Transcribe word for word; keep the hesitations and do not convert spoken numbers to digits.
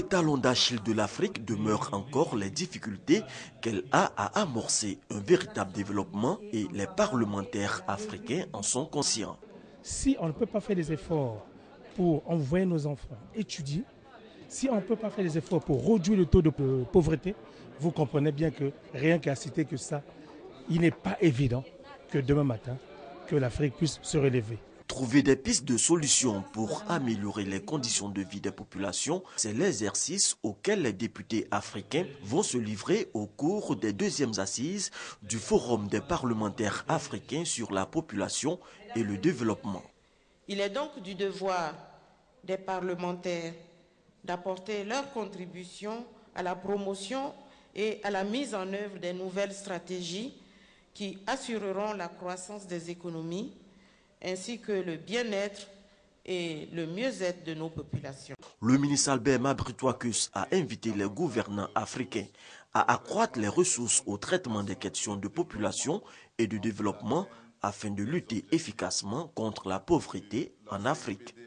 Le talon d'Achille de l'Afrique demeure encore les difficultés qu'elle a à amorcer un véritable développement et les parlementaires africains en sont conscients. Si on ne peut pas faire des efforts pour envoyer nos enfants étudier, si on ne peut pas faire des efforts pour réduire le taux de pauvreté, vous comprenez bien que rien qu'à citer que ça, il n'est pas évident que demain matin, que l'Afrique puisse se relever. Trouver des pistes de solutions pour améliorer les conditions de vie des populations, c'est l'exercice auquel les députés africains vont se livrer au cours des deuxièmes assises du Forum des parlementaires africains sur la population et le développement. Il est donc du devoir des parlementaires d'apporter leur contribution à la promotion et à la mise en œuvre des nouvelles stratégies qui assureront la croissance des économies ainsi que le bien-être et le mieux-être de nos populations. Le ministre Albert Mabritoakus a invité les gouvernants africains à accroître les ressources au traitement des questions de population et de développement afin de lutter efficacement contre la pauvreté en Afrique.